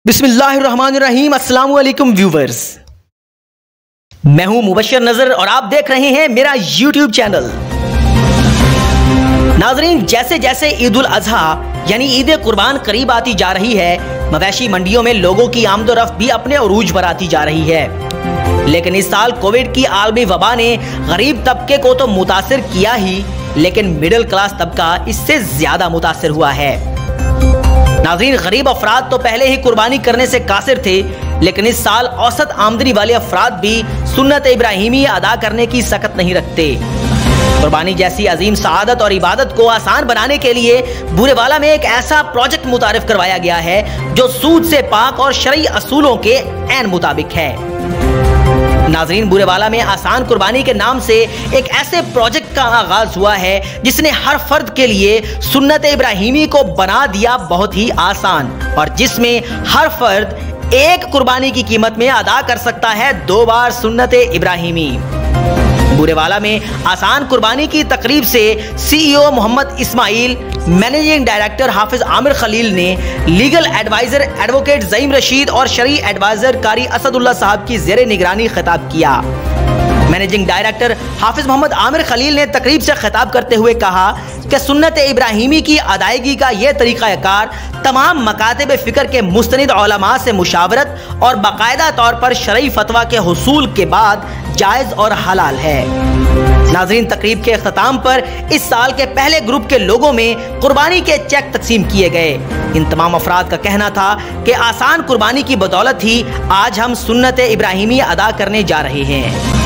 बिस्मिल्लाहिर्रहमानिर्रहीम। अस्सलाम वालेकुम व्यूवर्स, मैं हूं मुबश्शिर नजर और आप देख रहे हैं मेरा यूट्यूब चैनल। नाजरीन, जैसे जैसे ईद उल अजहा यानी ईद कुर्बान करीब आती जा रही है, मवेशी मंडियों में लोगों की आमदोरफ्त भी अपने उरूज पर आती जा रही है। लेकिन इस साल कोविड की आलमी वबा ने गरीब तबके को तो मुतासिर किया ही, लेकिन मिडिल क्लास तबका इससे ज्यादा मुतासिर हुआ है। नाज़रीन, गरीब अफराद तो पहले ही कुर्बानी करने से कासिर थे, लेकिन इस साल औसत आमदनी वाले अफराद भी सुन्नत इब्राहिमी अदा करने की सकत नहीं रखते। कुर्बानी जैसी अजीम सआदत और इबादत को आसान बनाने के लिए बूरेवाला में एक ऐसा प्रोजेक्ट मुतारिफ करवाया गया है जो सूद से पाक और शरई असूलों के ऐन मुताबिक है। नाजरीन, बूरेवाला में आसान कुर्बानी के नाम से एक ऐसे प्रोजेक्ट का आगाज हुआ है जिसने हर फर्द के लिए सुन्नत इब्राहिमी को बना दिया बहुत ही आसान, और जिसमें हर फर्द एक कुर्बानी की कीमत में अदा कर सकता है 2 बार सुन्नत इब्राहिमी। बूरेवाला में आसान कुर्बानी की तकरीब से CEO Mohammad Ismail, managing director Hafiz Aamir Khalil ने legal adviser advocate Zaeem Rashid और शरई एडवाइजर कारी असदुल्ला साहब की ज़ेरे निगरानी खिताब किया। मैनेजिंग डायरेक्टर हाफिज मोहम्मद आमिर खलील ने तकरीब से खिताब करते हुए कहा कि सुन्नत इब्राहिमी की अदायगी का यह तरीक़ाकार तमाम मकातिब फ़िक्र के मुस्तनिद उलमा से मुशावरत और बाकायदा तौर पर शरई फतवा के हुसूल के बाद जायज़ और हलाल है। नाज़रीन, तकरीब के अख्ताम पर इस साल के पहले ग्रुप के लोगों में कुर्बानी के चेक तकसीम किए गए। इन तमाम अफराद का कहना था कि आसान कुर्बानी की बदौलत ही आज हम सुन्नत इब्राहिमी अदा करने जा रहे हैं।